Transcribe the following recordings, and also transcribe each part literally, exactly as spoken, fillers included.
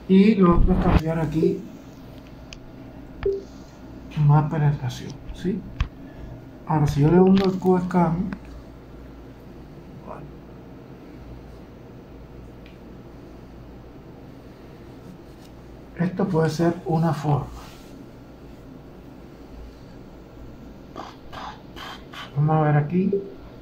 Y lo otro es cambiar aquí más penetración, ¿sí? Ahora si yo le hundo el QScan, esto puede ser una forma. Vamos a ver aquí.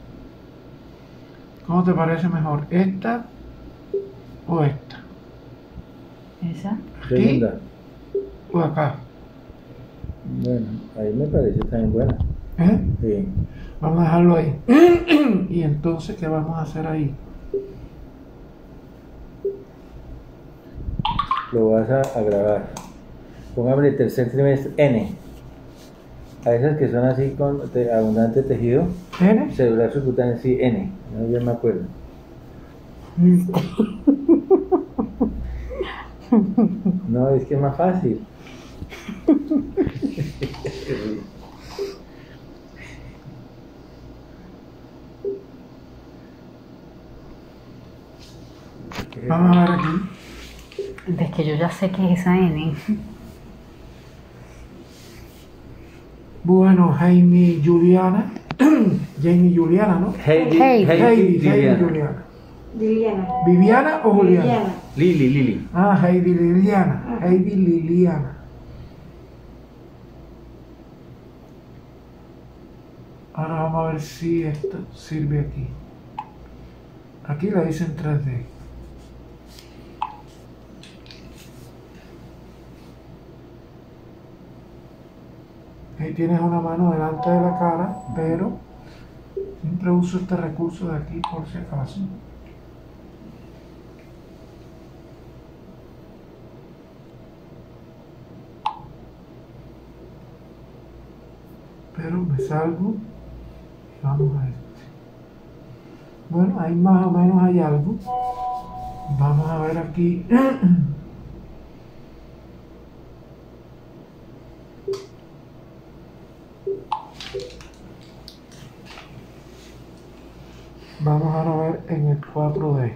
¿Cómo te parece mejor? ¿Esta o esta? ¿Esa? ¿Aquí Segunda. o acá? Bueno, ahí me parece también buena. ¿Eh? Sí. Vamos a dejarlo ahí. Y entonces, ¿qué vamos a hacer ahí? Lo vas a, a grabar. Póngame el tercer trimestre N. A esas que son así con te, abundante tejido. ¿N? Celular subcutáneo, sí, N. No, ya me acuerdo. No, es que es más fácil. Vamos a ver aquí. Es que yo ya sé que es esa N. Bueno, Jaime Juliana. Jamie Juliana, ¿no? Heidi, Heidi. Heidi, Heidi, Liliana. Heidi Juliana. Liliana. ¿Viviana o Juliana? Liliana. Lili, Lili. Ah, Heidi Liliana. Heidi Liliana. Ahora vamos a ver si esto sirve aquí. Aquí la hice en tres D. Ahí tienes una mano delante de la cara, pero siempre uso este recurso de aquí por si acaso. Pero me salgo y vamos a este. Bueno, ahí más o menos hay algo. Vamos a ver aquí. Vamos ahora a ver en el cuatro D.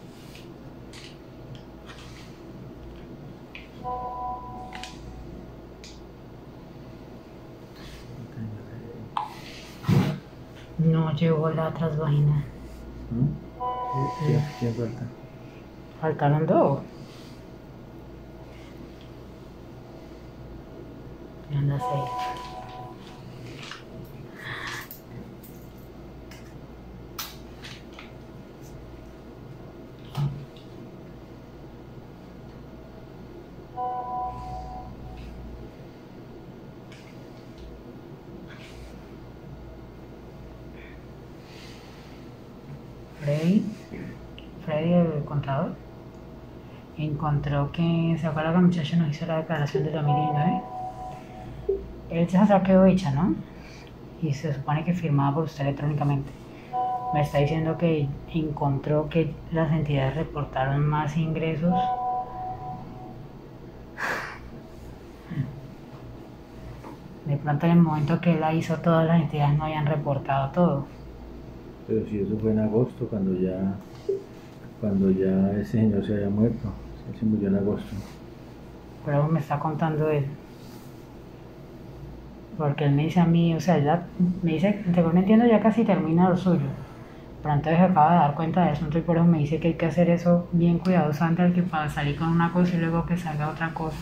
No llegó la trasvagina. ¿Mm? ¿Quién, quién falta? Faltaron dos. Ya no sé. Freddy, Freddy el contador, encontró que, ¿se acuerda que el muchacho nos hizo la declaración de dos mil diecinueve? Él ya se quedó hecha, ¿no? Y se supone que firmaba por usted electrónicamente. Me está diciendo que encontró que las entidades reportaron más ingresos. De pronto en el momento que él la hizo, todas las entidades no habían reportado todo. Pero si eso fue en agosto, cuando ya cuando ya ese señor se había muerto. Él se murió en agosto. Pero me está contando él. Porque él me dice a mí, o sea, ya me dice, según entiendo, ya casi termina lo suyo. Pero entonces acaba de dar cuenta del asunto y por eso me dice que hay que hacer eso bien cuidadosamente, al que para salir con una cosa y luego que salga otra cosa.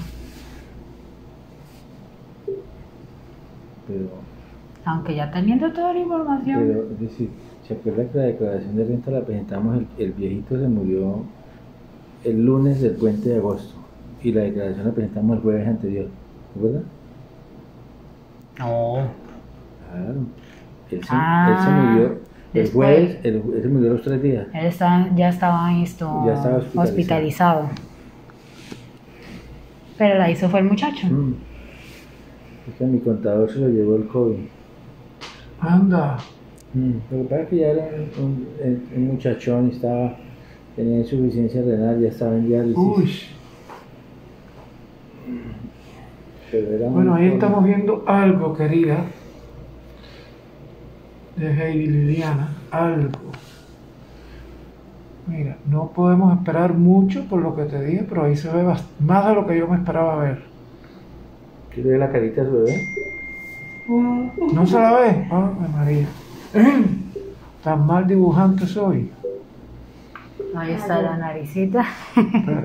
Pero, Aunque ya teniendo toda la información. pero es decir, ¿se acuerda que la declaración de renta la presentamos? El, el viejito se murió el lunes del puente de agosto y la declaración la presentamos el jueves anterior, ¿verdad? No. Claro. Él se, Ah, él se murió el después. jueves, el, él se murió los tres días. Él está, ya estaba esto, Ya estaba hospitalizado. hospitalizado. Pero la hizo fue el muchacho. Mm. Es que a mi contador se lo llevó el COVID. Anda. Mm. Lo que pasa es que ya era un, un, un muchachón, estaba, tenía insuficiencia renal, ya estaba en diálisis. Uy. Pero era muy Bueno, ahí joven. estamos viendo algo, querida, de Heidi Liliana. Algo. Mira, no podemos esperar mucho por lo que te dije, pero ahí se ve bast- más de lo que yo me esperaba ver. ¿Quiere ver la carita de su bebé? ¿No se la ve? Ave María. Tan mal dibujante soy. Ahí está la naricita. Espérate.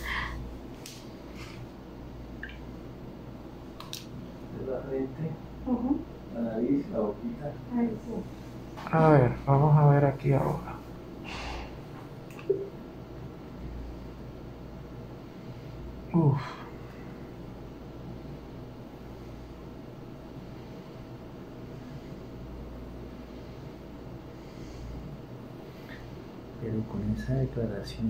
La frente, la nariz, la boquita. A ver, vamos a ver aquí ahora. Uf. Pero con esa declaración,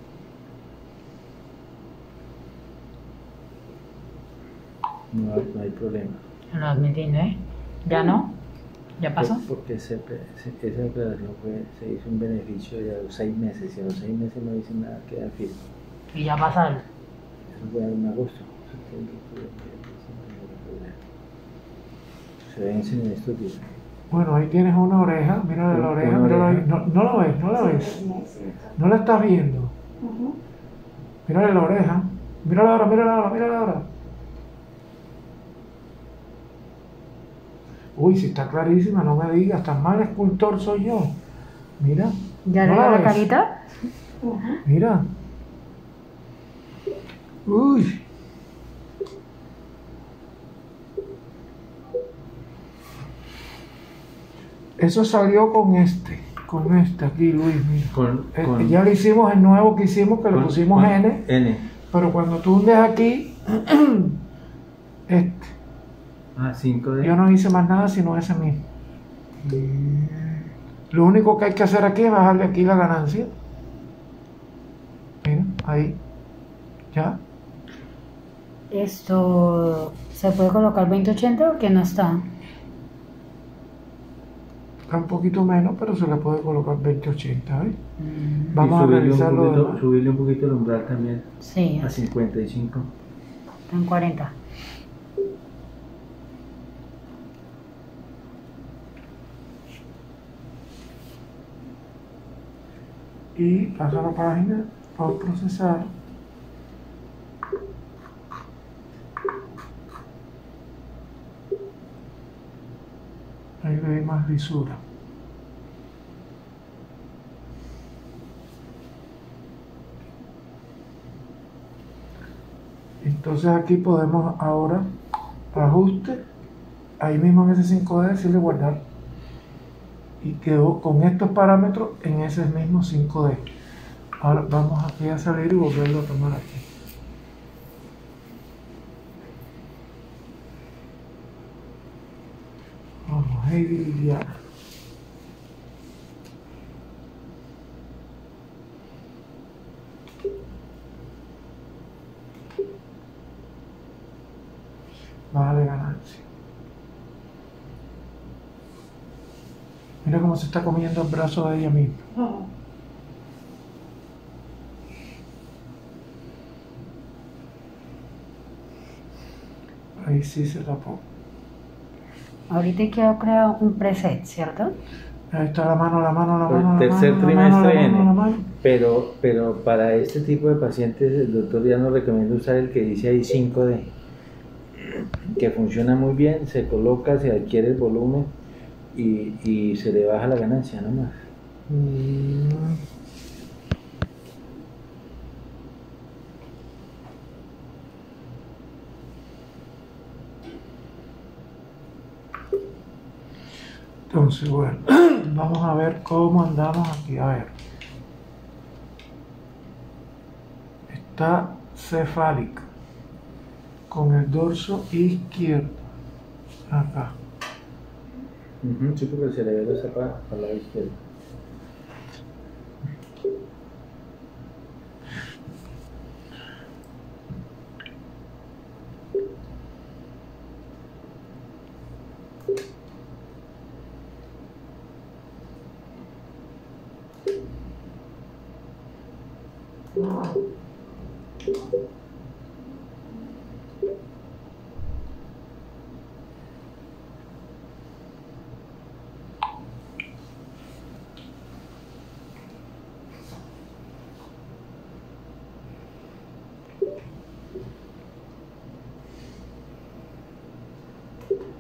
no, hay- no hay problema. En dos mil diecinueve. ¿Ya no? ¿Ya pasó? Por- Porque se- se- esa declaración fue, se hizo un beneficio de a los seis meses, y a los seis meses no dicen nada, queda firme. Y ya pasaron. Eso fue en agosto, septiembre, octubre, noviembre, diciembre, enero, febrero. Se vencen en estos días. Bueno, ahí tienes una oreja, mira la Una oreja, mírala ahí. oreja. No, no la ves, no la ves. No la estás viendo. Mírale la oreja. Mírala ahora, mírala ahora, mírala ahora. Uy, si está clarísima, no me digas, tan mal escultor soy yo. Mira. ¿Ya ¿no le la veo la ves? carita? Mira. Uy. Eso salió con este, con este aquí, Luis, mira. Con, Eh, con- ya le hicimos el nuevo que hicimos, que le con- pusimos con N, N. pero cuando tú hundes aquí, este, Ah, cinco D. yo no hice más nada sino ese mismo. Lo único que hay que hacer aquí es bajarle aquí la ganancia. Mira, ahí. Ya. Esto, ¿se puede colocar veinte ochenta o que no está? Está un poquito menos, pero se le puede colocar veinte ochenta, ¿ves? Mm, Vamos Y a subirle revisar un lo poquito, demás. subirle un poquito el umbral también sí, a está cincuenta y cinco. en cuarenta. Y pasa la página, por procesar. Ahí le di más lisura. Entonces aquí podemos ahora ajuste, ahí mismo en ese cinco D decirle guardar. Y quedó con estos parámetros en ese mismo cinco D. Ahora vamos aquí a salir y volverlo a tomar aquí. Vamos, Heidi Liliana. Bájale ganancia. Mira cómo se está comiendo el brazo de ella misma. Ahí sí se tapó. Ahorita quiero crear un preset, ¿cierto? Ahí está la mano, la mano, la Por el mano, la tercer mano, la mano, la trimestre mano, la N. mano. Pero, pero para este tipo de pacientes el doctor ya nos recomienda usar el que dice ahí cinco D, que funciona muy bien, se coloca, se adquiere el volumen y, y se le baja la ganancia nomás. Mm. Entonces, bueno, vamos a ver cómo andamos aquí. A ver. Está cefálica con el dorso izquierdo. Acá. Ujú, sí, porque el cerebro está para, para el lado izquierdo.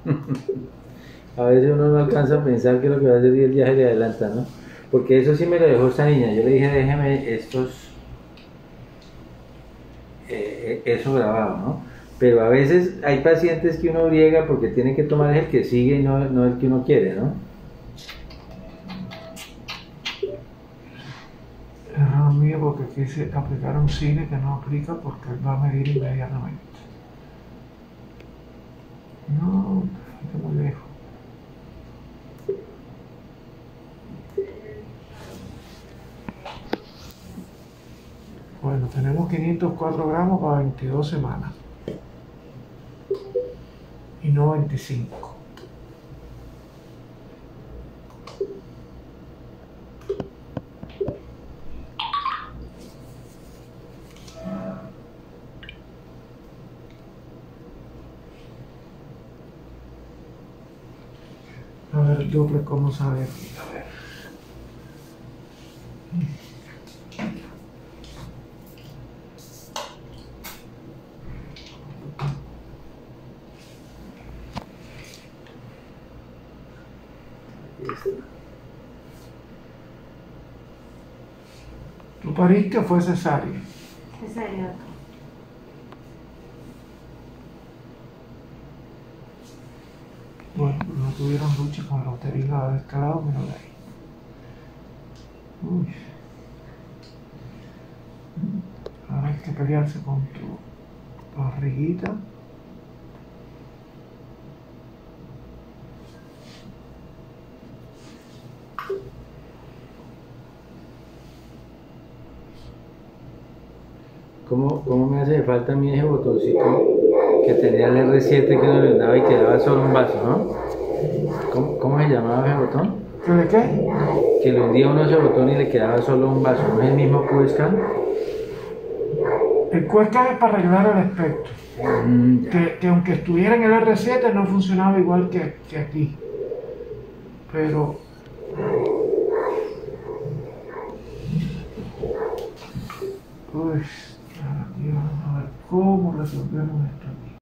A veces uno no alcanza a pensar que lo que va a hacer y el viaje le adelanta, ¿no? Porque eso sí me lo dejó esta niña. Yo le dije, déjeme estos, eh, eso grabado, ¿no? Pero a veces hay pacientes que uno griega porque tiene que tomar el que sigue y no, no el que uno quiere, ¿no? Error mío porque quise aplicar un cine que no aplica porque él va a medir inmediatamente. No, te fuiste muy lejos. Bueno, tenemos quinientos cuatro gramos para veintidós semanas. Y no veinticinco. A ver, el doble cómo sale aquí, a ver. ¿Tú pariste o fue cesárea? Cesárea, doctor. Bueno, pues no tuvieron lucha con la uterina de este lado, mira de ahí. Uy. Ahora hay que pelearse con tu barriguita. ¿Cómo, ¿Cómo me hace falta a mí ese botoncito que tenía el erre siete que no le daba y quedaba solo un vaso, ¿no? ¿Cómo, ¿Cómo se llamaba ese botón? ¿Qué de qué? Que le hundía uno ese botón y le quedaba solo un vaso, ¿no es el mismo Q-Scan? El Q-Scan es para arreglar el espectro. Mm, Que, que aunque estuviera en el erre siete no funcionaba igual que, que aquí. Pero... Uy, aquí vamos a ver cómo resolvemos esto.